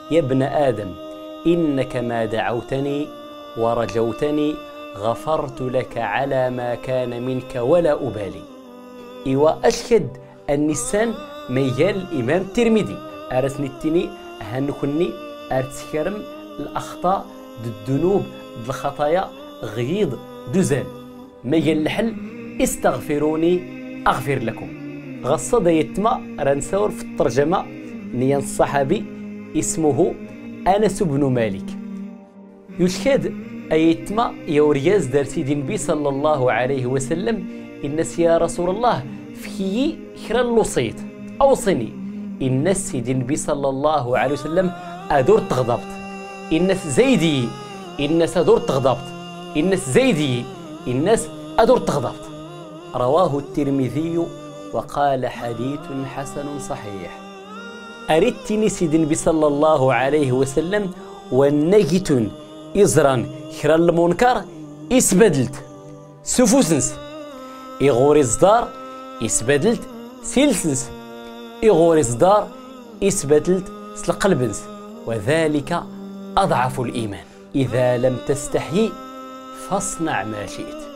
يا ابن آدم إنك ما دعوتني ورجوتني غفرت لك على ما كان منك ولا أبالي. إيوا أشهد النسان ميال الإمام الترمذي أرسني التني هنكني أرتكرم الأخطاء الذنوب الخطايا غيض دزان ميال الحل استغفروني أغفر لكم. غصد يتما رنسور في الترجمة نيان الصحابي اسمه أنس بن مالك يشهد أيتما يورياز دار سيدي النبي صلى الله عليه وسلم الناس يا رسول الله في خير اللوصيت أوصني الناس سيدي النبي صلى الله عليه وسلم أدور تغضبت الناس زيدي الناس أدور تغضبت الناس زيدي الناس أدور تغضبت. رواه الترمذي وقال حديث حسن صحيح. أردتني سيدي النبي صلى الله عليه وسلم ونجت إزرا خير المنكر إسبدلت سفوسنس إغوري الزدار إسبدلت سيلسنس إغوري الزدار إسبدلت سلقلبنس وذلك أضعف الإيمان. إذا لم تستحي فاصنع ما شئت.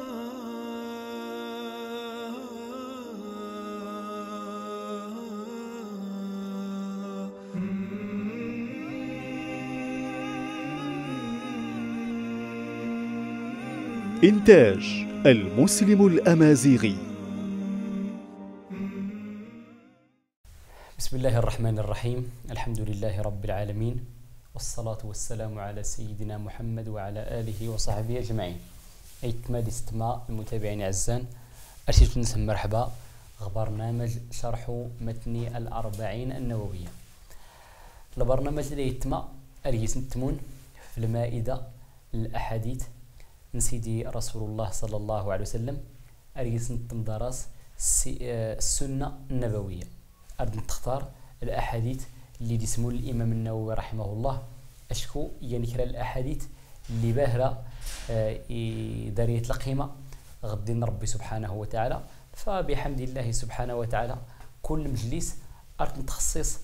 إنتاج المسلم الأمازيغي. بسم الله الرحمن الرحيم. الحمد لله رب العالمين والصلاة والسلام على سيدنا محمد وعلى آله وصحبه أجمعين. أيتما الاستماع المتابعين عزان أرسلت نسم مرحبا برنامج شرح متن الأربعين النووية. البرنامج اللي يتما أريس نتمون في المائدة الأحاديث نسيدي رسول الله صلى الله عليه وسلم أريس نتمدرس السنة النبوية. أرد نختار الأحاديث اللي يسمو الإمام النووي رحمه الله أشكو ينكر الأحاديث اللي باهرة دارية القيمة غدين ربي سبحانه وتعالى. فبحمد الله سبحانه وتعالى كل مجلس أرد نتخصص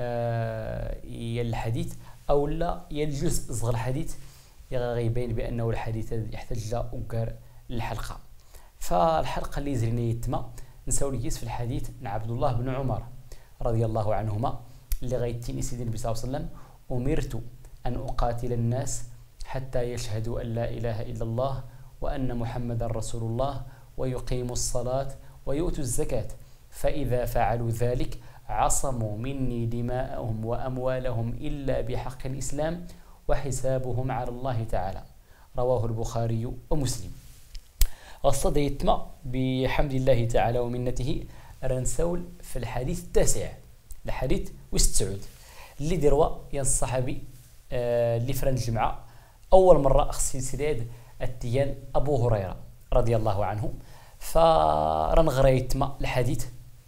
يا الحديث أو لا يا الجزء صغر الحديث يبين بأنه الحديث يحتاج أوكار للحلقة. فالحلقة اللي زرنا يتما نسوليس في الحديث عن عبد الله بن عمر رضي الله عنهما اللي غيتيني سيدي النبي صلى الله عليه وسلم أمرت أن أقاتل الناس حتى يشهدوا أن لا إله إلا الله وأن محمد رسول الله ويقيموا الصلاة ويؤتوا الزكاة فإذا فعلوا ذلك عصموا مني دماءهم وأموالهم إلا بحق الإسلام وحسابهم على الله تعالى. رواه البخاري ومسلم. غصد يتما بحمد الله تعالى ومنته رنسول في الحديث التاسع الحديث وستسعود اللي دروا يا الصحابي اللي فرن الجمعة أول مرة أخصي سيداد التيان أبو هريرة رضي الله عنه. فرنغرا يتما الحديث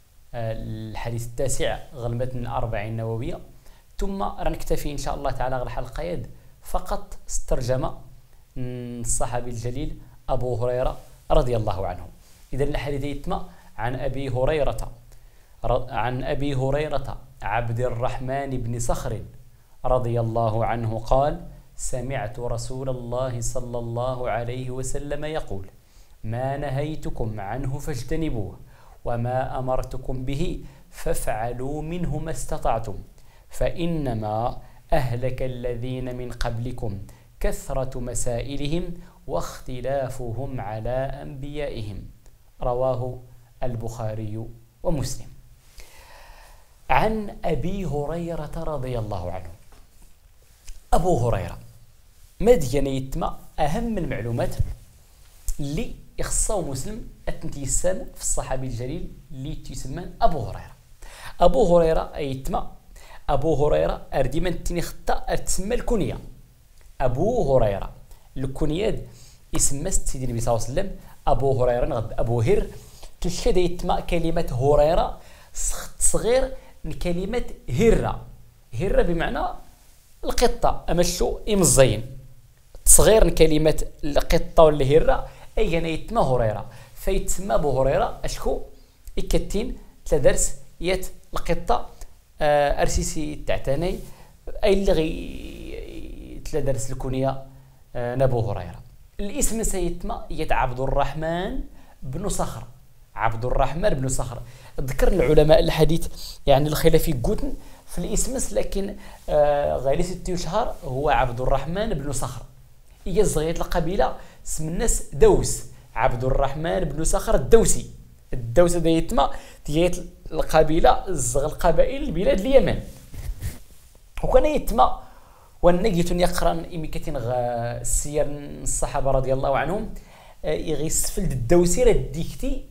التاسع غلبت من الأربعين النووية ثم رنكتفي إن شاء الله تعالى غير الحلقة يد فقط استرجم الصحابي الجليل أبو هريرة رضي الله عنه. إذن الحديث يتما عن أبي هريرة عبد الرحمن بن صخر رضي الله عنه قال سمعت رسول الله صلى الله عليه وسلم يقول ما نهيتكم عنه فاجتنبوه وما أمرتكم به فافعلوا منه ما استطعتم فإنما أهلك الذين من قبلكم كثرة مسائلهم واختلافهم على أنبيائهم. رواه البخاري ومسلم. عن أبي هريرة رضي الله عنه. أبو هريرة مدين يتما أهم المعلومات اللي يخصه مسلم التنتيسان في الصحابي الجليل اللي تسمى أبو هريرة. أبو هريرة يتما أبو هريرة أرديما تني خطأ تسمى الكنية. أبو هريرة الكنية اسم سيدي النبي صلى الله عليه وسلم أبو هريرة نغد أبو هر تشهد يتما كلمة هريرة صغير من كلمة هرة. هرة بمعنى القطة أمشو إمزين صغير من كلمة القطة والهرة أي أنا يتما هريرة فيتسمى أبو هريرة أشكو إكتين تلدرس يت القطة أرسيسي تعتني أي اللي غي تلادرس الكونية نبو هريرة. الاسم سيتما يد عبد الرحمن بن صخر، عبد الرحمن بن صخر. ذكر العلماء الحديث يعني الخلافي قوتن في الاسم، لكن غير ست يشهر هو عبد الرحمن بن صخر. هي صغيرة القبيلة اسم الناس دوس، عبد الرحمن بن صخر الدوسي. الدوس ديتما ديال القبيلة زغ القبائل بلاد اليمن. وكان يتما والنجيت يقرا إمكتين السير الصحابة رضي الله عنهم يغيسفل الدوسي راه ديكتي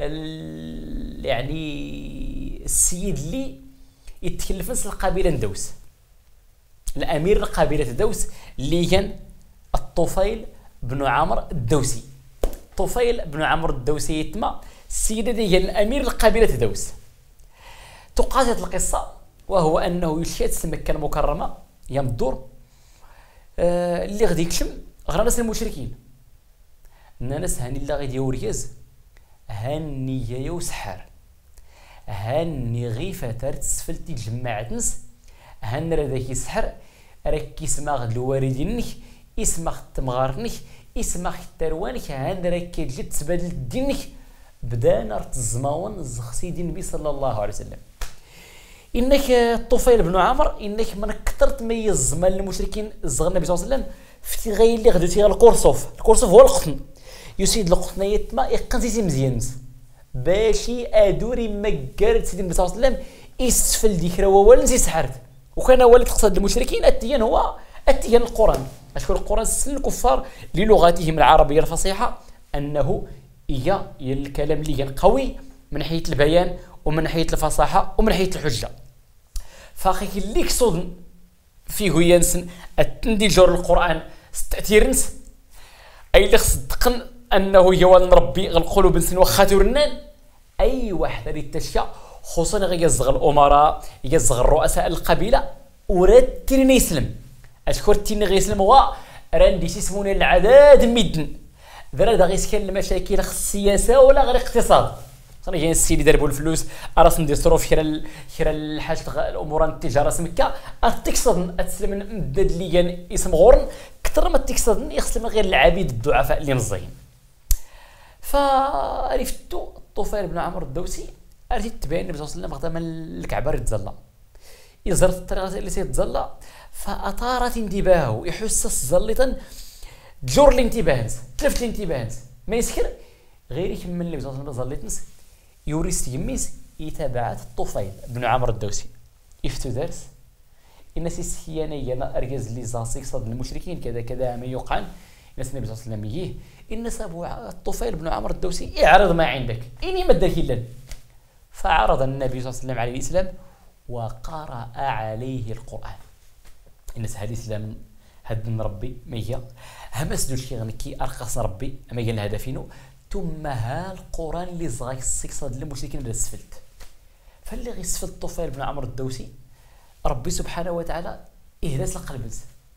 يعني السيد اللي يتكلف نفس القبيلة ندوس، الأمير القبيلة دوس اللي كان الطفيل بن عمرو الدوسي. طفيل بن عمرو الدوسي يتما السيد اللي كان الأمير القبيلة دوس. تقاتل القصة وهو أنه يشهد مكة المكرمة يوم الدور اللي غادي يكشم غير ناس المشركين، الناس هاني اللي غادي يوريز هاني يا وسحر، هاني غي فتر تسفلتي جماعة ناس، هان راه ذاك يسحر راك يسمع الواردينك، يسمع تمغارنك، يسمع التروانك، هان راك كتجي تبادل دينك. بدا نرت الزماون سيدي النبي صلى الله عليه وسلم. انك الطفيل بن عمرو انك من كثر تميز زمان المشركين الصغر النبي صلى الله عليه وسلم فتي غير اللي غدوتي القرصوف. القرصوف هو القطن، يسيد القطنيات ما يقنتي مزيان باشي ادوري مكارت سيدي النبي صلى الله عليه وسلم يسفل ديك راه ولا سحرت. وكان هو اللي تقصد المشركين اتيان هو اتيان القران. اشكر القران سن الكفار للغتهم العربيه الفصيحه انه هي الكلام اللي كان قوي من ناحيه البيان ومن ناحيه الفصاحه ومن ناحيه الحجه. فاخي اللي يقصد فيه ينسن التندي جور القران ستاتيرنس اي اللي صدقن انه يوال ربي القلوب نسن وخاتور النان. اي واحد اللي تشيا خصوصا غير يصغر الامراء يصغر رؤساء القبيله وراد تيني يسلم. اشكر تيني غيسلم هو راندي يسمونه العداد ميدن ذرا دا غيسكن المشاكل السياسه ولا غير الاقتصاد. صافي جاي السيدي داربو الفلوس راس ندير صروف خير الحاجه الامور التجاره سمكه تكسد تسلم مدد اللي كان اسم غورن كثر ما تكسد يخسر غير العبيد الضعفاء اللي مزيين. فعرفتو الطفيل بن عمرو الدوسي عرفتي تبين النبي صلى الله عليه وسلم غدا من الكعبه يتزلى يزرت الطريقه اللي تيتزلى فاثارت انتباهه يحس زليطا جور الانتباه تلفت الانتباه ما يسكر غير يكمل النبي صلى الله عليه وسلم زليت يوريس يميس يتابعات الطفيل بن عمرو الدوسي يفتو درس الناس السيانيه ارجز اللي زاسيك صد المشركين كذا كذا ما يقعن الناس النبي صلى الله عليه وسلم يجيه الناس ابو الطفيل بن عمرو الدوسي اعرض ما عندك اني ما داك الا. فعرض النبي صلى الله عليه وسلم عليه الاسلام وقرأ عليه القران. الناس هذه الاسلام هدن ربي ما هي همس دوش كي ارقص ربي ما قال هذا فينو ثم ها القران اللي زغا يصيصد للمشركين اللي سفلت. فاللي غيسفل الطفيل بن عمرو الدوسي ربي سبحانه وتعالى اهداس القلب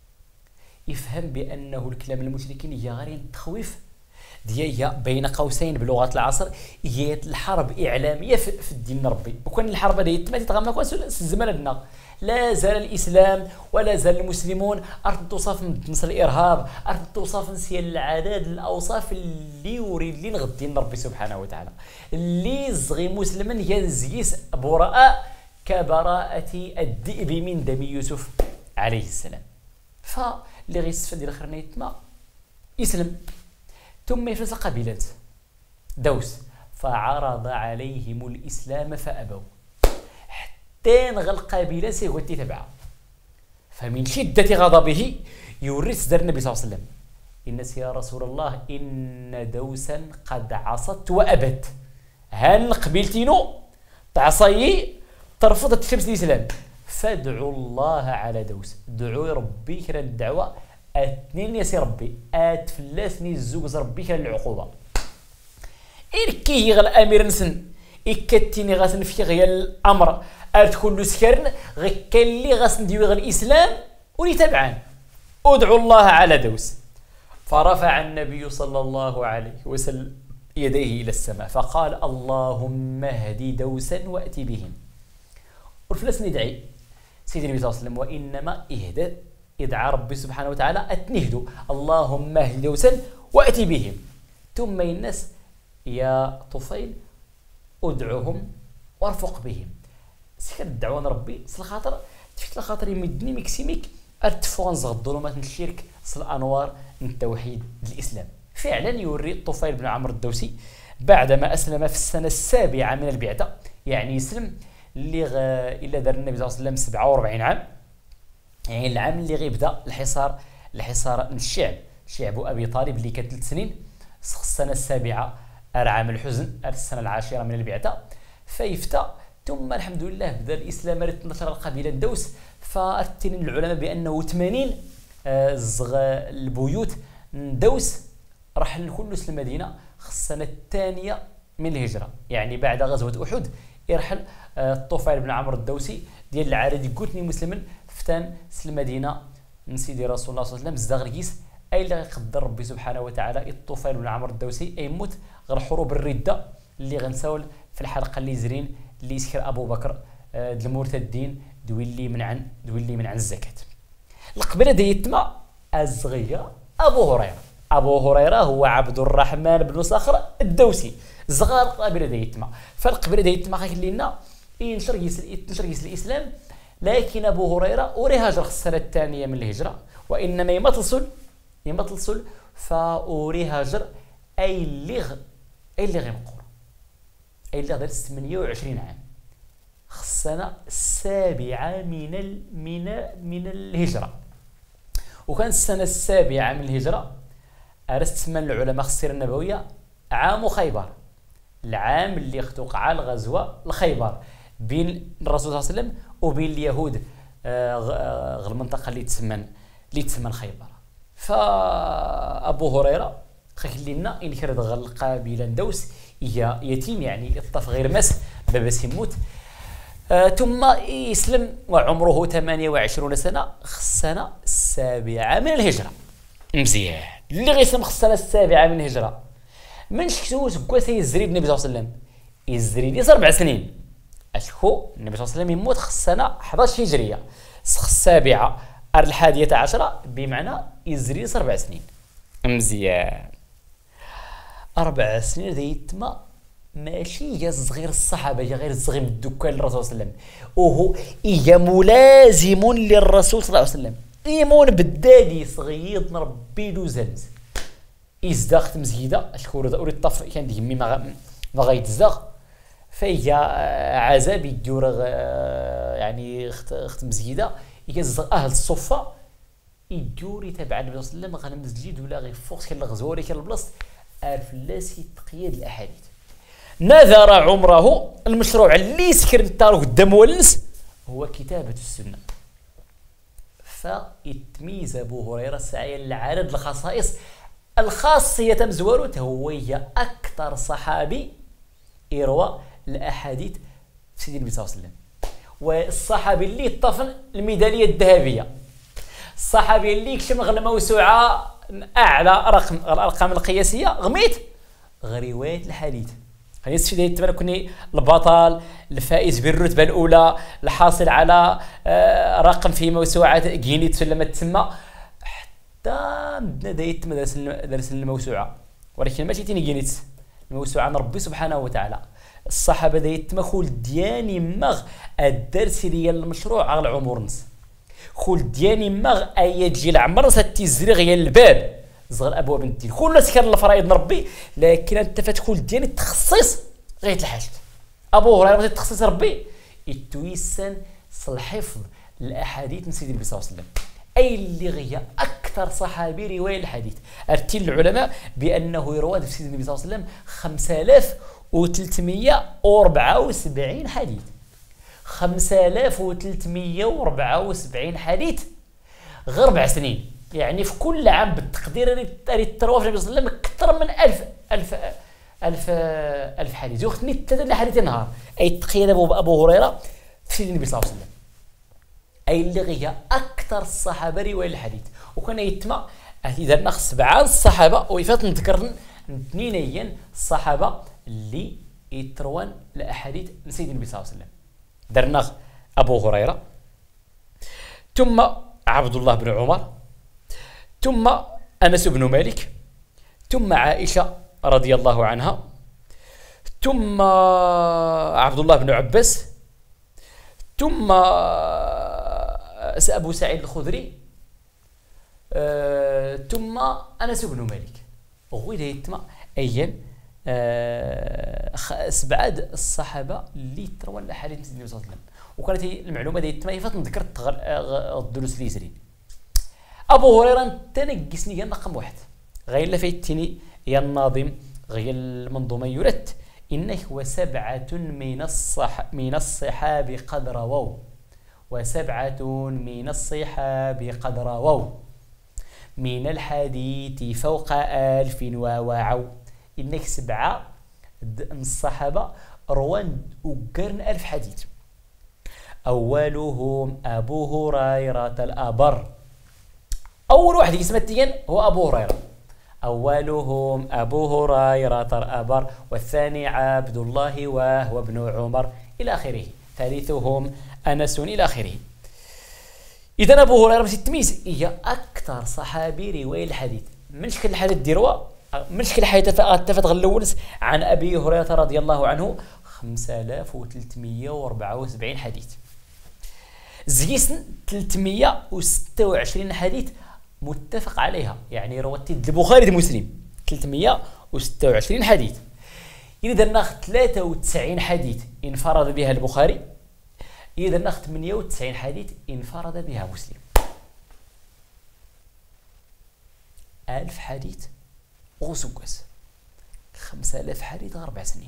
يفهم بانه الكلام المشركين هي غير التخويف ديال بين قوسين بلغه العصر هي الحرب اعلاميه في الدين ربي. وكان الحرب هذه تما تتغمق زماننا لا زال الاسلام ولا زال المسلمون ارد توصف من نصر الارهاب ارد توصف نسي العدد الاوصاف اللي يريد لي نغدين ربي سبحانه وتعالى اللي زغي مسلما ينزيس براء كبراءه الذئب من دم يوسف عليه السلام. فاللي غيستفاد ديال الاخرانيت ما يسلم ثم يفلس القبيلات دوس فعرض عليهم الاسلام فابوا حتى نغى القبيله سيغوتي تبعها. فمن شده غضبه يورث دار النبي صلى الله عليه وسلم الناس يا رسول الله ان دوسا قد عصت وابت. هان قبيلتينو تعصي ترفض الشمس الاسلام فادعوا الله على دوس. دعوا ربي كرا الدعوه اثنين يا ربي اتفلاسني الزوج ربي كرا العقوبه إركيه غير الامير نسن إكتيني غاسن في غير الامر ادخل سكرن غير كان اللي غاسن ديوي غير الاسلام وليتبعان ادعوا الله على دوس. فرفع النبي صلى الله عليه وسلم يديه الى السماء فقال اللهم اهدي دوسا واتي بهم. والفلسني يدعي سيدي النبي صلى الله عليه وسلم وإنما يدعى ربي سبحانه وتعالى أتنهدوا اللهم اهل دوسا وأتي بهم ثم الناس يا طفيل ادعوهم وارفق بهم سكر الدعوان ربي الخاطر تفيت الخاطر يمدني مكسيميك ارتفون زغ الظلمات الشرك صل الانوار التوحيد الاسلام. فعلا يوري الطفيل بن عمرو الدوسي بعدما اسلم في السنه السابعه من البعثه، يعني يسلم اللي الا دار النبي صلى الله عليه وسلم 47 عام، يعني العام اللي غيبدا الحصار من شعب ابي طالب اللي كان 3 سنين، السنه السابعه عام الحزن، السنه العاشره من البعثه فيفتى، ثم الحمد لله بدا الاسلام نشر القبيله الدوس، فارتين العلماء بانه 80 البيوت دوس رحل كلش المدينه السنه الثانيه من الهجره، يعني بعد غزوه احد يرحل الطفيل بن عمرو الدوسي ديال العارض قلتني مسلما فتان المدينه من سيدي رسول الله صلى الله عليه وسلم الزغرقيس، اي اللي غيقدر ربي سبحانه وتعالى الطفيل بن عمرو الدوسي اي يموت غير حروب الرده اللي غنساول في الحلقه اللي زرين اللي يسكر ابو بكر المرتدين دويلي من عن الزكاه. القبيله ديتما الصغيره ابو هريره هو عبد الرحمن بن صخر الدوسي صغار القبيله ديتما، فالقبيله ديتما خايل لنا ينشر الاسلام، لكن ابو هريره اوري هاجر السنه الثانيه من الهجره، وانما يما تصل فاوري هاجر اي اللي غيمقور اي اللي غير 28 عام السنه السابعه من الهجره، وكان السنه السابعه من الهجره رسم العلماء السيره النبويه عام خيبر، العام اللي توقع الغزوه الخيبر بين الرسول صلى الله عليه وسلم وبين اليهود غير المنطقه اللي تسمى خيبر. فابو هريره خايل لنا ان كرد القبيله ندوس هي يتيم، يعني الطف غير مس باباس يموت، ثم يسلم وعمره 28 سنه السنه السابعه من الهجره. مزيان اللي غيسلم السنه السابعه من الهجره من شكتو كوا يزري النبي صلى الله عليه وسلم يزري لي 4 سنين، اشكو النبي صلى الله عليه وسلم يموت السنه 11 هجريه السابعه 11 بمعنى يزري 4 سنين. مزيان 4 سنين ديتما ماشي صغير الصحابه غير صغير الدكان للرسول صلى الله عليه وسلم، وهو ملازم للرسول صلى الله عليه وسلم، ايمون بدادي صغير نربي له زلز يزداخت مزيده اشكور اوري الطف كان ديمي ما غيتزاغ فهي عذاب يدور يعني اخت مزيده يكزغ اهل الصفه يدور يتابع النبي صلى الله عليه وسلم غنم مزجيد ولا غير فوق كان الغزوه ولا كان البلاصه فلاس تقييد الاحاديث نذر عمره. المشروع اللي سكر التاريخ قدام والنس هو كتابه السنه، فيتميز ابو هريره سعيا لعدد الخصائص الخاصيه مزوروته، هو اكثر صحابي يروى الاحاديث في سيدنا النبي صلى الله عليه وسلم، والصحابي اللي طفن الميداليه الذهبيه، الصحابي اللي يكشف غير موسوعه اعلى رقم الارقام القياسيه غميت غير روايه الحديث. خلينا نستفيد تبارك البطل الفائز بالرتبه الاولى الحاصل على رقم في موسوعه جينيت لما تسمى حتى بدنا دايت درس الموسوعه، ولكن ماشي تيني جينيت الموسوعه من ربي سبحانه وتعالى. الصحابه دايت ما خول دياني مغ الدرس ديال المشروع على العمر نص خول دياني مغ اي تجي العمر ستيزري غير الباب صغر ابواب الدين كل سكر الفرائض ربي، لكن انت فتكون ديالي التخصيص غير الحاجه ابو هريره تخصيص ربي يتويسن الحفظ الاحاديث من سيدنا النبي صلى الله عليه وسلم، اي اللي غيا اكثر صحابي روايه الحديث. ارتل العلماء بانه يروى في سيدنا النبي صلى الله عليه وسلم 5374 حديث، 5374 حديث غير 4 سنين، يعني في كل عام بالتقدير تروى في النبي صلى الله عليه وسلم اكثر من 1000 حديث، يختني 3 حديث نهار، اي تخيل ابو هريره في سيدنا النبي صلى الله عليه وسلم، اي اللي غيا اكثر الصحابه روايه الحديث. وكان يتما اذا درنا 7 الصحابه ويفات نذكر اثنين الصحابه اللي يتروان الاحاديث من سيدنا النبي صلى الله عليه وسلم، درنا ابو هريره ثم عبد الله بن عمر، ثم أنس بن مالك، ثم عائشة رضي الله عنها، ثم عبد الله بن عباس، ثم أبو سعيد الخدري، ثم أنس بن مالك. غوي دايتما أيام سبعة الصحابة اللي تروى الأحاديث النبي صلى الله عليه وسلم، وكانت المعلومة دايتما يفات نذكر الدروس اللي يسرين. أبو هريرة تنقسني يا رقم واحد غير لفيتني يا الناظم غير المنظومة يرت إنه وسبعة من الصحاب قد رووا، وسبعة من الصحاب قد رووا من الحديث فوق 1000 ووعوا. إنك سبعة من الصحابة روان وقرن 1000 حديث. أولهم أبو هريرة الأبر، أول واحد اسمه التين هو أبو هريرة. أولهم أبو هريرة الأبر، والثاني عبد الله وهو ابن عمر إلى آخره، ثالثهم أنس إلى آخره. إذا أبو هريرة باش التمييز هي أكثر صحابي رواية الحديث. من شكل الحديث ديروا من شكل الحديث تفت غلولس عن أبي هريرة رضي الله عنه 5374 حديث. زيسن 326 حديث متفق عليها، يعني روت البخاري ومسلم 326 حديث. إذا ناخذ 93 حديث انفرد بها البخاري، إذا ناخذ 98 حديث انفرد بها مسلم. 1000 حديث غوسوكاس 5000 حديث 4 سنين.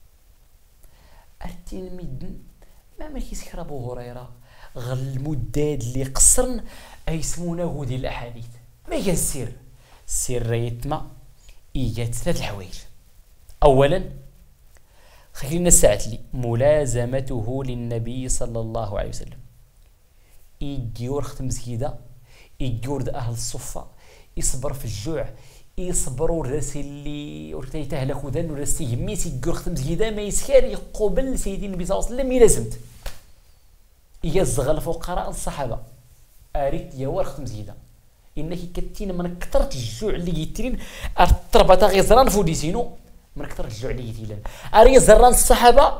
أرتين ميدن ما ملكيس أبو هريرة غل المداد اللي قصرن أيسمونه ديال الأحاديث. ما هي السر؟ السر يتما إيجاد 3 الحوايج. أولا خلينا الساعة لي ملازمته للنبي صلى الله عليه وسلم. يجيور ختم مسجدة، يجيور أهل الصفة، يصبر في الجوع، يصبروا الرسل اللي ورتيته ذن ورسي يميس يجيور ختم مسجدة ما يسكر يقبل سيدي النبي صلى الله عليه وسلم يلازمت. يزغل فقراء الصحابة أريد يوار ختم مسجدة. إنك كتين من كثرة الجوع اللي يترين أرتربطا غزران فوديسينو من كثرة الجوع اللي يتيلن أري زران الصحابة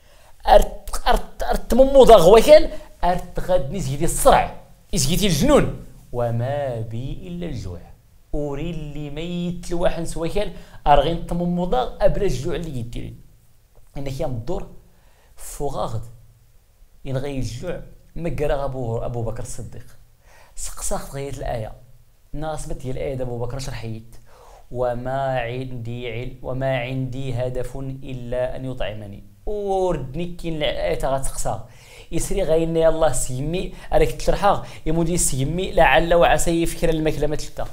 أرتمموضا غوكال أرتغادني زيدي الصرع إزيدي الجنون وما بي إلا الجوع. أوري اللي ميت الواحد سويكال أرغين تمموضا أبلا الجوع اللي يتيلن. إنك يام الدور فوغاغد ينغي الجوع مقرا أبو بكر الصديق سقساخت غاية الآية ناسبت هي الآية أبو بكر شرحيت وما عندي هدف إلا أن يطعمني. وردني كين الآية غتسقسا يسري غاينا الله سيمي عليك تشرحها يمودي سيمي لعل وعسى يفكر الماكلة ما تلتا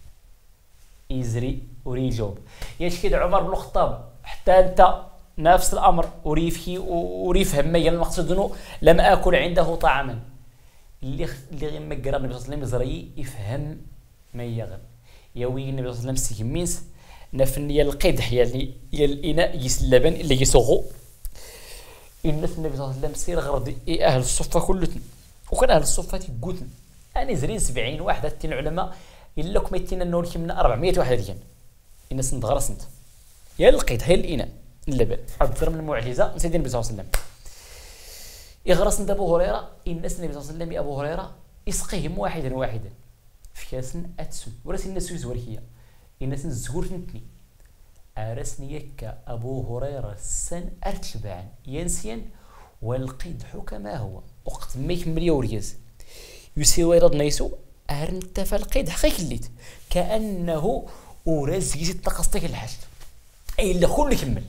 يزري وري جوب يشكي عمر بن الخطاب حتى أنت نفس الأمر وريفكي وريفهم ما المقصود أنه لم أكل عنده طعاما اللي غير مقرا النبي صلى الله عليه وسلم زري يفهم ما يغم يوي النبي صلى الله عليه وسلم سيمينس نفن يا القدح يعني يا الإناء يس اللبن اللي يسوغو الناس النبي صلى الله عليه وسلم سير غرد أهل الصفة كلتن وكان أهل الصفة تيقوتن يعني زرين 70 واحد تين علماء إلا كما يتينا نورك من 400 واحد ديال الناس ندغرسنت يا القدح هي الإناء اللبن أكثر من المعجزة سيدنا النبي صلى الله عليه وسلم يغرس عند أبو هريرة الناس النبي صلى الله عليه وسلم أبو هريرة يسقيهم واحدا في كاس أتسو ورسي الناس يزوركيا الناس الزهور تنتني أرسني يكا أبو هريرة السن أرتشبعا ينسيا والقدح كما هو وقت ما يكمل يوريز يسيوي رد نيسو أرنتفى القدح خيكليت كأنه أورز يزيد تقصتك الحشد أي اللي كل كمل.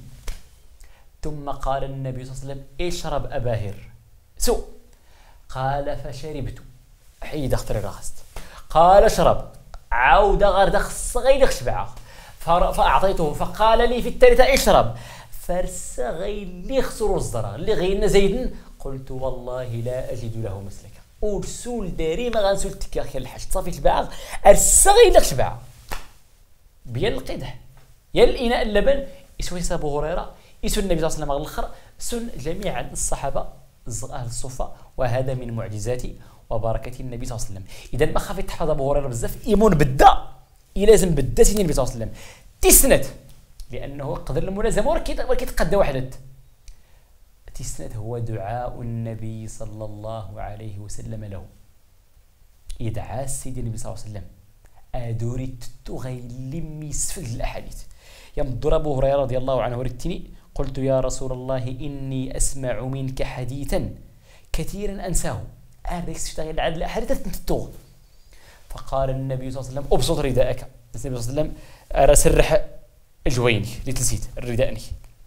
ثم قال النبي صلى الله عليه وسلم اشرب أباهر سو قال فشربت حيد اختري راست قال اشرب عود غير غير شبعه فأعطيته فقال لي في الثالثة اشرب فرس غير لي خسروا الزرع اللي غيرنا زيدن قلت والله لا أجد له مسلكا ورسول داري ما غنسول تكاخي الحشد صافي الباغ ارس غير شبعه بيا القدح يا الإناء اللبن يسوي أبو هريرة يسوي النبي صلى الله عليه وسلم الآخر سن جميع الصحابة أهل الصفة وهذا من معجزاتي وبركة النبي صلى الله عليه وسلم. إذا ما خافت تحفظ أبو هريرة بزاف إيمون بدا لازم بدا سيدي النبي صلى الله عليه وسلم تسند، لأنه قدر الملازمة ولكن وحدة تسند هو دعاء النبي صلى الله عليه وسلم له. يدعى سيدي النبي صلى الله عليه وسلم أدوري تغيلم يسفل الأحاديث. يمضر أبو هريرة رضي الله عنه ورتني قلت يا رسول الله إني أسمع منك حديثا كثيرا أنساه أريكس في تغيير العدد الأحاديث تنتوه. فقال النبي صلى الله عليه وسلم أبسط رداءك. النبي صلى الله عليه وسلم أرسرح جويني لتنسيت الرداءني.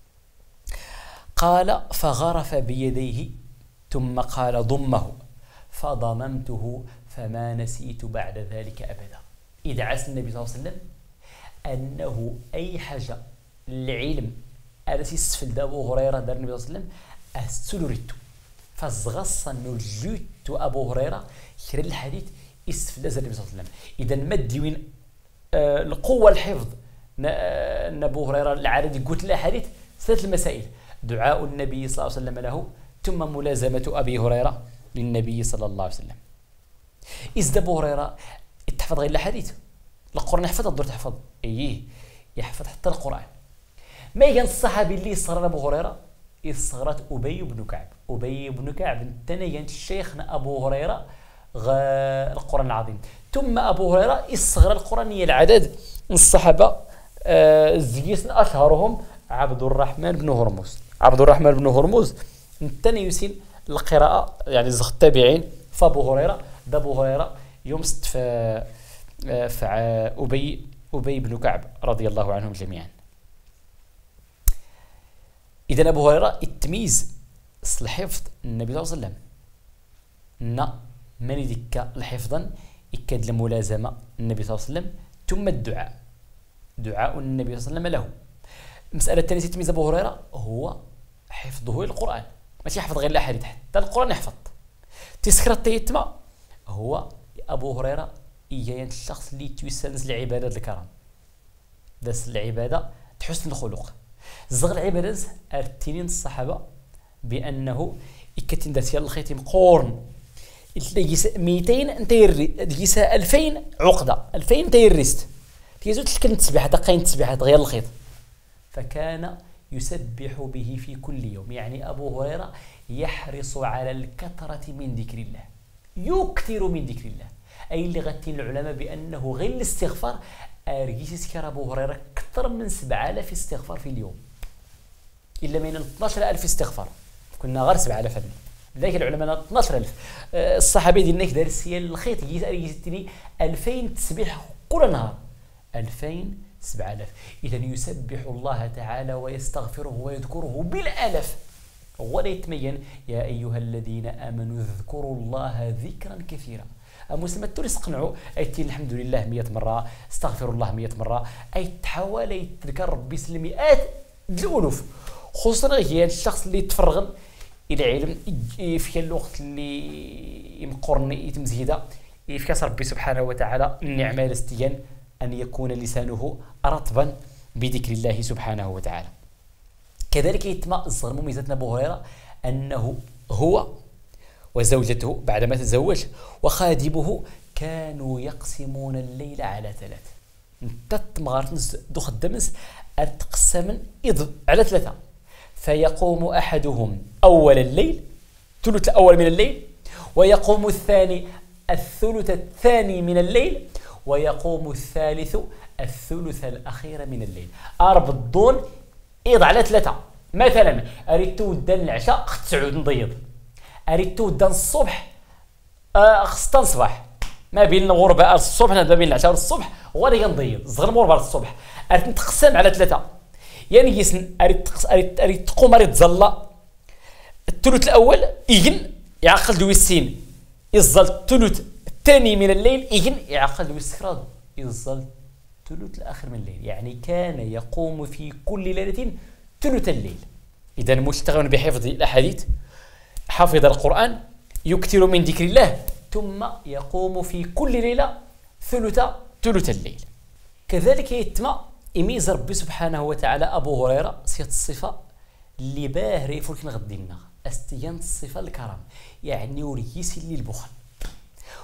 قال فغرف بيديه ثم قال ضمه فضممته فما نسيت بعد ذلك أبدا. إذا عاس النبي صلى الله عليه وسلم أنه أي حاجة العلم التي يسفل أبو هريرة دار النبي صلى الله عليه وسلم أستلريتو فزغص نجيت أبو هريرة خير الحديث يسفل النبي صلى الله عليه وسلم. إذا مد وين القوة الحفظ أبو هريرة العدد قلت الأحاديث ثلاث المسائل: دعاء النبي صلى الله عليه وسلم له، ثم ملازمة أبي هريرة للنبي صلى الله عليه وسلم. إذا أبو هريرة يتحفظ غير الحديث، القرآن يحفظ الدور تحفظ يحفظ حتى القرآن. ما كان الصحابي اللي صغر أبو هريرة صغرت أبي بن كعب. أبي بن كعب تنين الشيخنا أبو هريرة القرآن العظيم. ثم أبو هريرة يصغر القرآن العدد الصحابة زيسن أشهرهم عبد الرحمن بن هرمز. عبد الرحمن بن هرمز تنين يسين القراءة يعني زغ التابعين. فأبو هريرة أبو هريرة يمست في أبي بن كعب رضي الله عنهم جميعا. إذا أبو هريرة التمييز الحفظ النبي صلى الله عليه وسلم من ذكى الحفظا إكاد الملازمة النبي صلى الله عليه وسلم، ثم الدعاء دعاء النبي صلى الله عليه وسلم له. مسألة الثانية تمييز أبو هريرة هو حفظه للقرآن، ماشي يحفظ غير الأحاديث حتى القرآن يحفظ. تسكر التيتما هو أبو هريرة إيجايا الشخص اللي تيسنس العبادة الكرام، داس العبادة تحسن الخلق. زغ العبادة أرتينين الصحابة بأنه إكتين داسيال الخيتم قورن تلاقيس 200 انتيري تلاقيس 2000 عقدة 2000 تيرست تيزو تلك تسبيحة دقين تسبيحة غير الخيط. فكان يسبح به في كل يوم. يعني أبو هريرة يحرص على الكثرة من ذكر الله، يكثر من ذكر الله. أي اللي غتين العلماء بأنه غير الاستغفار أرجيس يسكر أبو هريرة أكثر من 7000 استغفار في اليوم، إلا من 12000 استغفار. كنا غير 7000 هذين ذاك العلماء 12000. الصحابي ديالنا دار السيال الخيط يجيني 2000 تسبيح كل نهار 2000 7000. إذا يسبح الله تعالى ويستغفره ويذكره بالآلاف. ولا يتمين يا أيها الذين آمنوا اذكروا الله ذكرا كثيرا. مسلمة تونس قنعوا أيتي الحمد لله 100 مرة، استغفر الله 100 مرة، أي تحاول يتذكر ربي المئات الألوف. خصوصا هي الشخص اللي يتفرغ إلى علم في الوقت اللي يمقرن يتمزيدا يفكاس ربي سبحانه وتعالى النعمة الاستيان أن يكون لسانه رطبا بذكر الله سبحانه وتعالى. كذلك يتم الصغر مميزتنا أبو هريرة أنه هو وزوجته بعدما تزوج وخادمه كانوا يقسمون الليل على 3. انت مغارتنس دو خدمس اتقسم على 3. فيقوم أحدهم أول الليل الثلث الأول من الليل، ويقوم الثاني الثلث الثاني من الليل، ويقوم الثالث الثلث الأخير من الليل. أربضون إيض على 3. مثلا أريد تودان العشاء خص 9 نضيض، أريد تودان الصبح خص الصباح، ما بين الغربة الصبح ما بين العشاء والصبح ولا نضيض صغر الغربة الصبح. أريد نتقسم على 3. يعني يسن أريد تقوم أريد تزلا الثلث الأول يجن يعقل دوي السين يزل الثلث الثاني من الليل يجن يعقل دوي السكراد يزل الثلث الآخر من الليل. يعني كان يقوم في كل ليلة ثلث الليل. إذا مشتغل بحفظ الأحاديث، حافظ القرآن، يكثر من ذكر الله، ثم يقوم في كل ليلة ثلث الليل. كذلك يتم يميز ربي سبحانه وتعالى أبو هريرة سيت الصفة اللي باهر يفرك نغدينا استيان الصفة الكرم. يعني وريس اللي البخل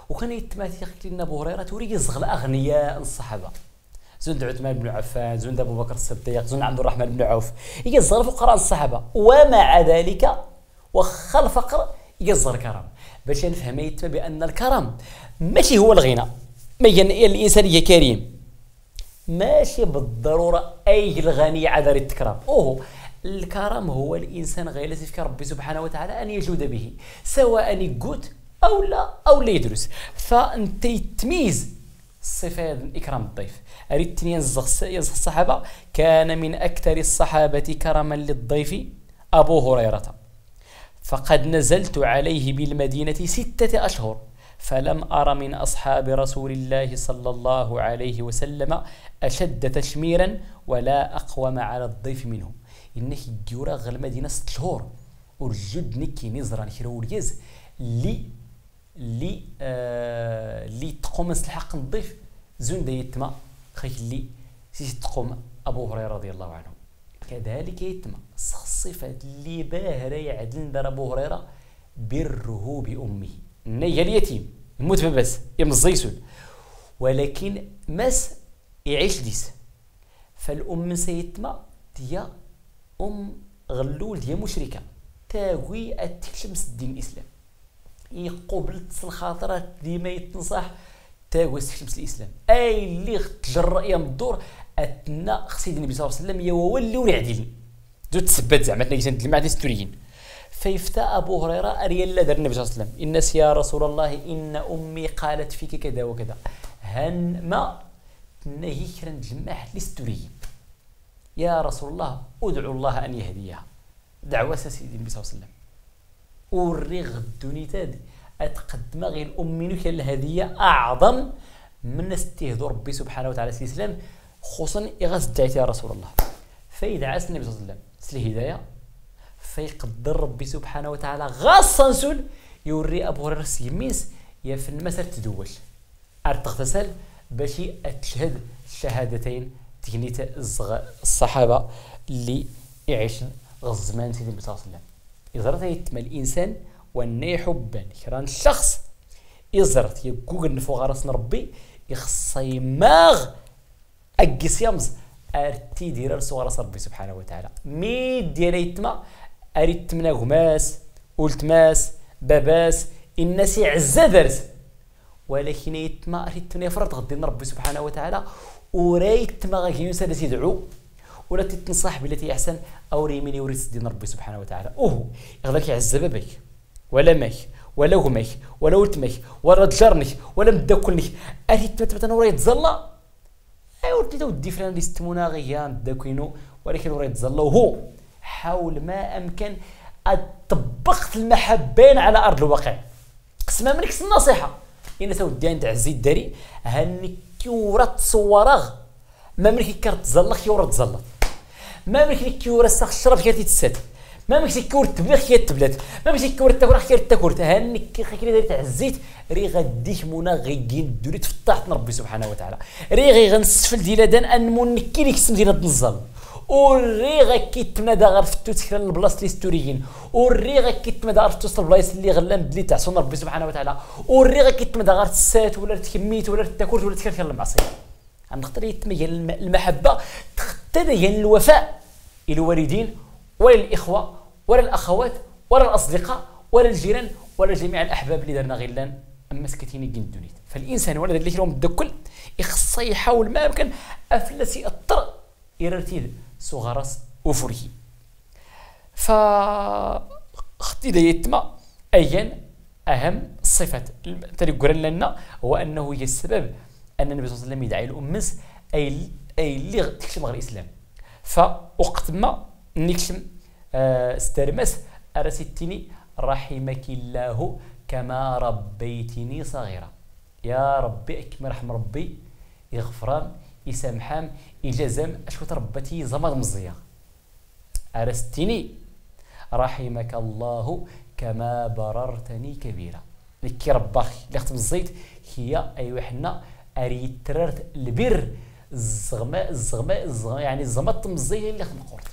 وكان يتماثل لنا ابو هريره توري يزغل اغنياء الصحابه زند عثمان بن عفان، زند ابو بكر الصديق، زند عبد الرحمن بن عوف، يزغل فقراء الصحابه، ومع ذلك وخا الفقر يزغل كرم. باش نفهم يتم بان الكرم ماشي هو الغنى، ما الانسان هي كريم ماشي بالضروره اي الغني عذر التكرام. الكرم هو الانسان غير في ربي سبحانه وتعالى ان يجود به، سواء يقوت او لا يدرس. فانت تميز صفه اكرام الضيف. اريد ينزغ الصحابه كان من اكثر الصحابه كرما للضيف ابو هريره، فقد نزلت عليه بالمدينه 6 أشهر فلم أر من أصحاب رسول الله صلى الله عليه وسلم أشد تشميرا ولا أقوم على الضيف منه. إنك جورا غير المدينة 6 شهور ورجد نكي نزران كيروريز اللي تقوم الحق الضيف زون يتما خيك اللي تقوم أبو هريرة رضي الله عنه. كذلك يتما الصفة اللي باهرة يعدل أبو هريرة بره بأمه، هي اليتيم يموت بس يمز يسول، ولكن مس يعيش ديس. فالأم سيتما ديا غلول ديا مشركة تاوي أتكلمس الدين الإسلام، يقبل الخاطرات ديما يتنصح تاوي تكلمس الإسلام. أي اللي تجرأ يا مدور أتنا خسيد النبي صلى الله عليه وسلم يا ولي ولي دو تثبت زعما تنجي مع الستوريين. فيفتى أبو هريرة أريال لا دار النبي صلى الله عليه وسلم الناس يا رسول الله إن أمي قالت فيك كذا وكذا، هن ما نهي كرا نجمع لستوريين يا رسول الله ادعو الله أن يهديها، دعوة سيدي النبي صلى الله عليه وسلم. والرغ الدنيا تاد أتقدم غير الأمي كان الهدية أعظم من استهدو ربي سبحانه وتعالى سيدي الإسلام، خصوصا إغاث دعيت يا رسول الله. فإذا عاس النبي صلى الله عليه وسلم سلي هداية فيقدر ربي سبحانه وتعالى غاصا نسول يوري أبو هريرة سيميس يا في المسار تدول أرتغتسل باش أتشهد الشهادتين تكنيت الصحابة اللي يعيشن غزمان سيدي النبي صلى الله عليه وسلم. إذا يتم الإنسان وأن يحبان كران الشخص إزرت يقوغ نفوغ راسنا ربي يخصي ماغ أقس يمز أرتي دير رسول ربي سبحانه وتعالى ميد ديال يتما أريد منا غماس ولتماس باباس الناس يعزى درس، ولكن يتما أريد منا يفرط غدينا ربي سبحانه وتعالى وريت ما غير ينسى يدعو ولا تتنصح بالتي أحسن أو ريميني وريت دين ربي سبحانه وتعالى. يغداك يعزى بابك ولا ماك ولا غماك ولا ولتماك ولا تجارنك ولا مداكلنك أريد تبتنا ورا يتزلى ولدي ودي فلان اللي ستمونا غيان داكوينو، ولكن ورا يتزلى وهو حاول ما أمكن أطبقت المحبين على أرض الواقع. قسما منك النصيحة إن تودي عند عزيز الداري هنك ورا تصورغ ما منك كار تزلق يورا تزلق، ما منك كيورا ساق الشرب كي تسات، ما منك كيور تبلخ كي تبلات، ما منك كيور تاكل كي تاكل، هنك كي داير تعزيت ري غديك مونا غيين الدوري تفتحت ربي سبحانه وتعالى، ري غي غنسفل ديال دان ان منكي ليك اسم ديال النزل، وري غكيتمدا غير فتو تكرا البلاصه لي ستوريين، وري غكيتمدا غير فتو البلايص اللي غلان اللي تعصون ربي سبحانه وتعالى، وري غكيتمدا غير تسات ولا تكميت ولا تاكلت ولا تكركر المعصيه. نقدر يتميل المحبه تقتضي الوفاء الوالدين ولا الاخوه ولا الاخوات ولا الاصدقاء ولا الجيران ولا جميع الاحباب اللي درنا غيلان اما سكتيني كين الدنيا. فالانسان ولا اللي كيلهم بدكل يخص يحاول ما يمكن افلس يأطر يرتيد صغرس وفره. ف خطي يتما ايا اهم الصفات تري قرن لنا هو انه هي السبب ان النبي صلى الله عليه وسلم يدعي الامس اي اللي تكشم غير الاسلام. فوقت ما نكشم استرمس ارسلتني رحمك الله كما ربيتني صغيرة، يا ربي اكمل رحم ربي يغفران يسامحام يجازم اشكو تربتي زمر مزيا. ارستني رحمك الله كما بررتني كبيرة، لكي رباك اللي ختم الزيت هي ايوا حنا اريد تررت البر الزغماء يعني الزمط مزيه اللي ختم قرط.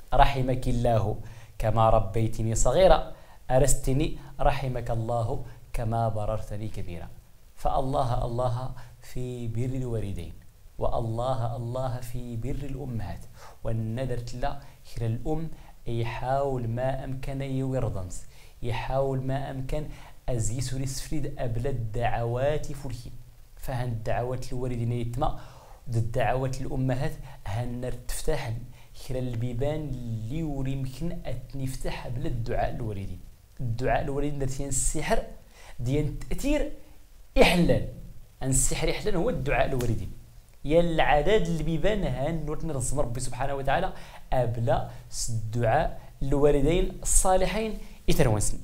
رحمك الله كما ربيتني صغيرة، أرستني رحمك الله كما بررتني كبيرا. فالله الله في بر الوالدين، والله الله في بر الأمهات، والندرت لا خير الأم يحاول ما أمكن يوردمس، يحاول ما أمكن أزيس رسفريد أبل الدعوات فرحي. فهن الدعوات الوالدين يتما الدعوات الأمهات هن تفتح خير البيبان اللي يمكن أتنفتح بلا الدعاء الوالدين. الدعاء الوالدين درتين السحر ديال التأثير يحلل، أن السحر يحلل هو الدعاء الوالدين. يا العدد اللي بيبان هان نرسم ربي سبحانه وتعالى أبلا الدعاء الوالدين الصالحين يتروسن.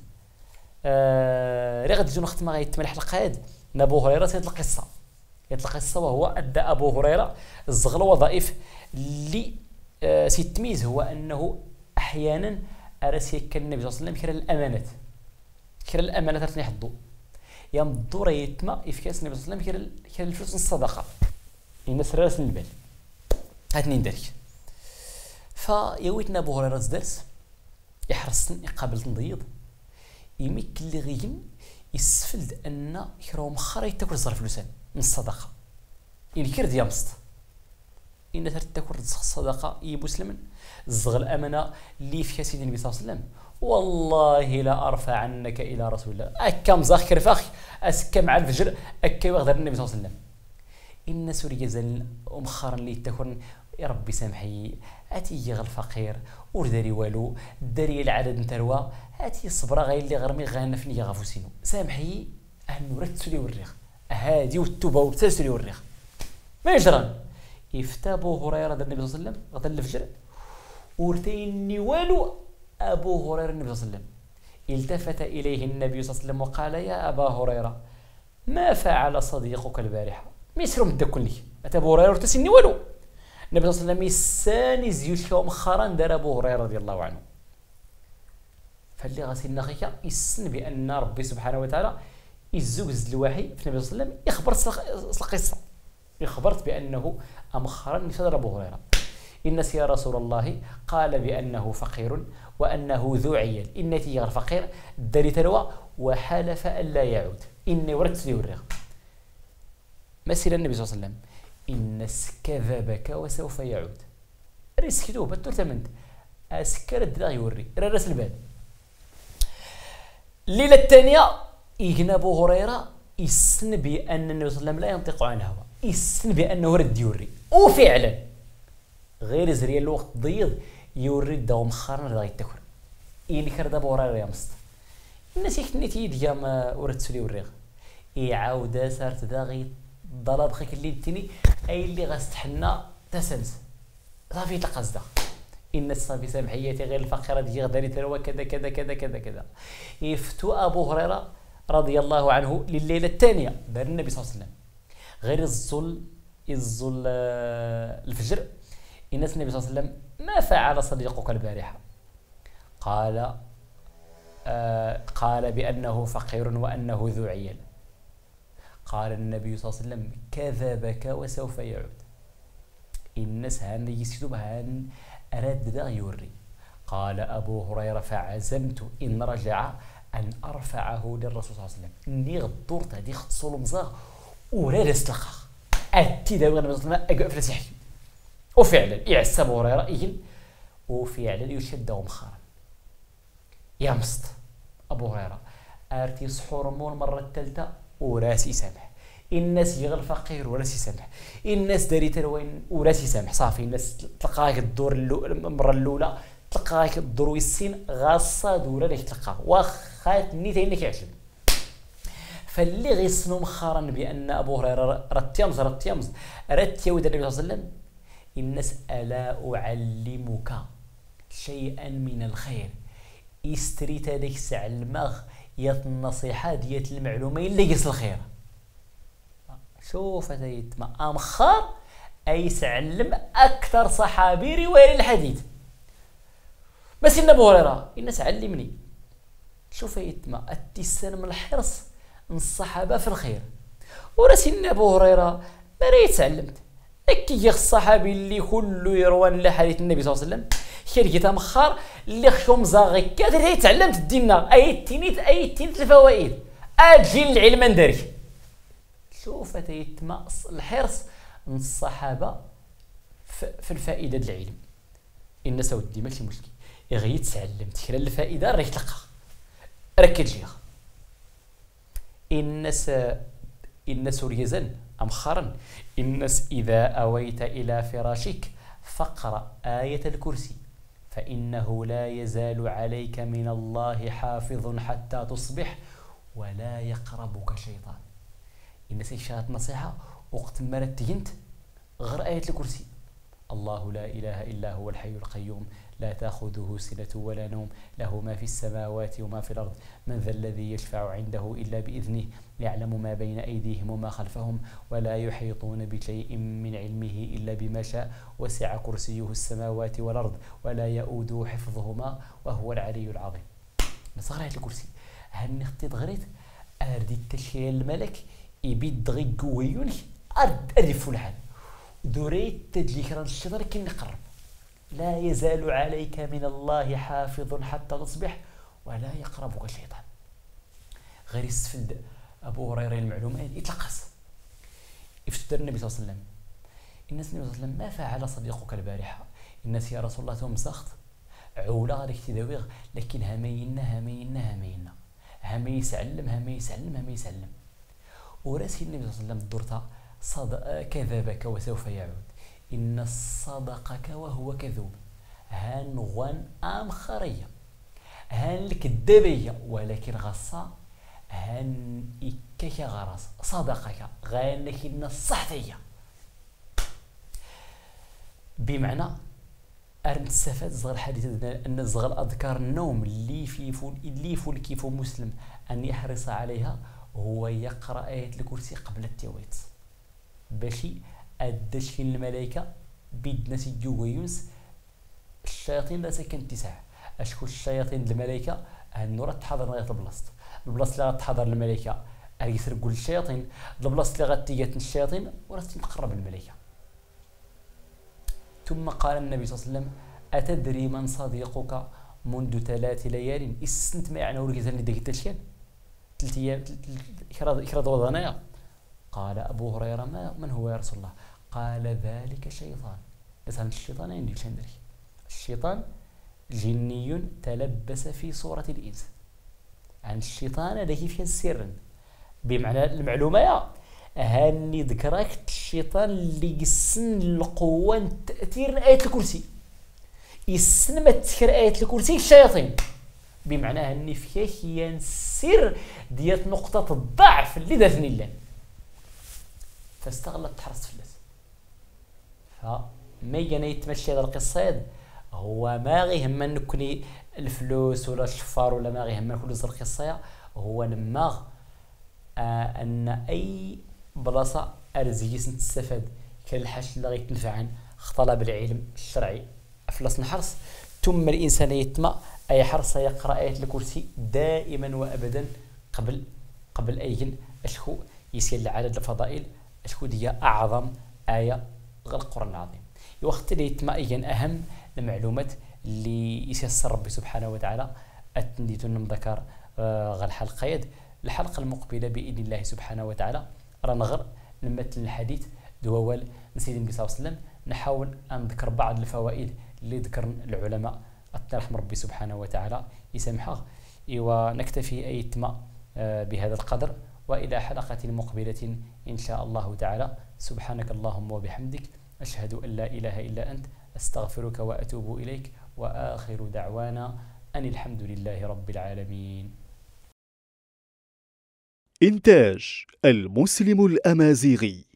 غادي نجيو نختم غيتم الحلقة هاد أبو هريرة يطلق قصة وهو أدى أبو هريرة الزغل وظائف اللي سيتميز هو أنه أحيانا أرسل النبي صلى الله عليه وسلم كرا الأمانة رتني حضو يمضو ريتما إفكاس النبي صلى الله عليه وسلم كرا الفلوس الصدقة الناس راس البال هاتني ندرك. فيويتنا أبو هريرة درس يحرصن يقابل تنضيض يميك اللي غيم يسفلد أن كراهم خرا تاكل صرف لسان من الصدقة يعني كير ديامست إن تاكل الصدقة يبسلمن الزغل الأمانة اللي في سيدنا النبي صلى الله عليه وسلم والله لا أرفع عنك إلى رسول الله أكم زاخ كرفاخ أسكم على الفجر أكي وغدر النبي صلى الله عليه وسلم. إن سوريا زل مخارا اللي تكون يا ربي سامحي أتي يغل فقير ورداري والو داري العدد نتروى أتي الصبرة غير اللي غرمي غانفني يغافو سينو سامحي أهل نورت سوري والريخ هادي والتوبة وتسوري والريخ ما يجران يفتى أبو هريرة النبي صلى الله عليه وسلم غدا الفجر ورتيني والو أبو هريرة النبي صلى الله عليه وسلم التفت إليه النبي صلى الله عليه وسلم وقال يا أبا هريرة ما فعل صديقك البارحة ما يسرو مدكن لي أبو هريرة ورتسني والو النبي صلى الله عليه وسلم يساني زيوت مؤخرا دار أبو هريرة رضي الله عنه. فاللي غاسلنا خيا يسن بأن ربي سبحانه وتعالى يزوز الوحي في النبي صلى الله عليه وسلم يخبر القصة يخبرت بأنه أمخرا نفذ أبو هريرة إنس يا رسول الله قال بأنه فقير وأنه ذو عيال إنتي يا فقير داري تروى وحلف ألا يعود إني ورثت لي الرغم مثل النبي صلى الله عليه وسلم إنس كذبك وسوف يعود ريسكتوه بطل ثمنت أسكر الدراغ يوري رأس البال. الليلة الثانية يجنى أبو هريرة يسن بأن النبي صلى الله عليه وسلم لا ينطق عن هوى يسن بأنه رد يوري وفعلا غير زري الوقت ضيض يوري الدوام خارن راه يتكر إلي كرد أبو هريرة يا مست الناس يكنيتي ديام ورد سوري والريغ يعاود صارت داغي ضلاب خيك اللي تني أي اللي غاستحنا تسنس صافي تقصده إن الصافي سامحياتي غير الفقيرة دي غداري تروى كذا كذا كذا كذا كذا يفتو أبو هريرة رضي الله عنه لليلة الثانية دار النبي صلى الله عليه وسلم غير الظل الفجر إنس النبي صلى الله عليه وسلم ما فعل صديقك البارحة قال بأنه فقير وأنه ذو عيال قال النبي صلى الله عليه وسلم كذبك وسوف يعود الناس هان يسكتوا هان أراد ذا يوري. قال أبو هريرة فعزمت إن رجع أن أرفعه للرسول صلى الله عليه وسلم إني غدورت هذه خصو المزاغ وراد استلقى أتي داوي النبي صلى الله عليه وسلم أقف لسحكي وفعلا يعس أبو هريرة إجن وفعلا يشده مخارا يا مست أبو هريرة أرتي سحور مول مرة الثالثة وراسي سامح الناس يغل فقير وراسي سامح الناس داري تروين وراسي سامح صافي الناس تلقاك الدور المرة الأولى تلقاك الدور السين غاصة دورة لك تلقاه واخا نيتين لك يعجب. فاللي غيصنو مخارا بأن أبو هريرة رتيمز رتيود النبي صلى الله عليه وسلم الناس ألا أعلمك شيئا من الخير استريت هذيك الساعة الماغ يات النصيحة ديال المعلومة اللي قص الخير شوف هذا يتما أمخار أي سعلم أكثر صحابي رواية الحديث بس إن أبو هريرة الناس علمني شوف يتما التسان من الحرص من الصحابة في الخير ورسين أبو هريرة ما ريت تعلمت أكي الصحابي اللي كله يروان لحديث النبي صلى الله عليه وسلم شركة مخار اللي خشوم زاغي كادر تعلمت الدين أي تينيت الفوائد اجي العلم ندارك. شوف تيتما الحرص من الصحابه في الفائده ديال العلم. الناس ودي ماشي مشكل، غير تعلمت خلال الفائده راه تلقى راه كتجيها. الناس ريزا أمخرا الناس إذا أويت إلى فراشك فاقرأ آية الكرسي فإنه لا يزال عليك من الله حافظ حتى تصبح ولا يقربك شيطان. الناس يشاهد نصيحة وقت ما تجنت غير آية الكرسي. الله لا إله إلا هو الحي القيوم لا تأخذه سنة ولا نوم له ما في السماوات وما في الأرض من ذا الذي يشفع عنده إلا بإذنه يعلم ما بين أيديهم وما خلفهم ولا يحيطون بشيء من علمه إلا بما شاء وسع كرسيه السماوات والأرض ولا يؤوده حفظهما وهو العلي العظيم. بس غير الكرسي هني خطيت غريت أردي التشكيل الملك يبيد دغي قويوني أردي فلحان دريت تدليك ران الشجر كي نقرب لا يزال عليك من الله حافظ حتى تصبح ولا يقربك شيطان. غير يستفد أبو هريرة المعلومة يتلقص يفتر النبي صلى الله عليه وسلم. الناس النبي صلى الله عليه وسلم ما فعل صديقك البارحة؟ الناس يا رسول الله توم سخط عولا غير اكتداويغ لكن همينا همي يسعلم وراسي النبي صلى الله عليه وسلم الدورتا كذبك وسوف يعود إن صدقك وهو كذوب هان غوان آمخرية هان الكذابية ولكن غصا هان إكاك غرس صدقك غان لكن الصحتية بمعنى أرد السفات صغر حديث أن صغر أذكار النوم اللي فول كيف مسلم أن يحرص عليها هو يقرأ آية الكرسي قبل التويت باشي أدش الملائكة بيد ناس يجوا ويونس الشياطين لا سكن تسعة أشكو الشياطين الملائكة النور تحضر غير البلاصة اللي تحضر الملائكة يسرقوا الشياطين البلاصة اللي غتيجات الشياطين وراسي تقرب الملائكة. ثم قال النبي صلى الله عليه وسلم أتدري من صديقك منذ 3 ليال السنت ما يعني ورقي زلني دقيت الشيء 3 أيام إخراج وضنايا. قال أبو هريرة من هو يا رسول الله؟ قال ذلك شيطان. إذن الشيطان عندي شندري الشيطان جني تلبس في صورة الإنس عن الشيطان الذي فيه السر بمعنى المعلومة يا هاني ذكرك الشيطان اللي يسن القوة تأثير آية الكرسي يسن ما تذكر آية الكرسي الشياطين بمعنى هاني فيه هي السر ديال نقطة الضعف اللي دافني الله فاستغلت تحرص فلس. فما يتمشى هذا القصة هو ما غيهم نكوني الفلوس ولا الشفار ولا ما غيهم كل زر القصة هو لما أن أي بلاصة أرزيس نتستفاد كالحاش اللي غيتنفع عن طلب العلم الشرعي أفلس نحرص ثم الإنسان يتما أي حرص يقرأ آية الكرسي دائما وأبدا قبل أي أشكو يسير عدد الفضائل أشكو دي أعظم آية غير القرآن العظيم وقت اللي يتما أهم المعلومات اللي يسير ربي سبحانه وتعالى أتنديتون ذكر غير الحلقة المقبلة بإذن الله سبحانه وتعالى رنغر نمثل الحديث دوال نسيد النبي صلى الله عليه وسلم نحاول أن نذكر بعض الفوائد اللي ذكر العلماء رحم ربي سبحانه وتعالى يسامحه ونكتفي أيتما بهذا القدر وإلى حلقة مقبلة إن شاء الله تعالى. سبحانك اللهم وبحمدك أشهد أن لا إله إلا أنت أستغفرك وأتوب إليك وآخر دعوانا أن الحمد لله رب العالمين. إنتاج المسلم الأمازيغي.